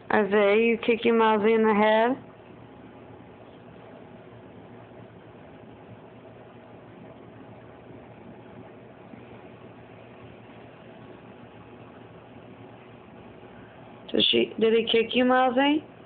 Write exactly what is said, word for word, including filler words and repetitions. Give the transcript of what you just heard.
Isaiah, you kick your mylze in the head? Did she? Did he kick you, mylze?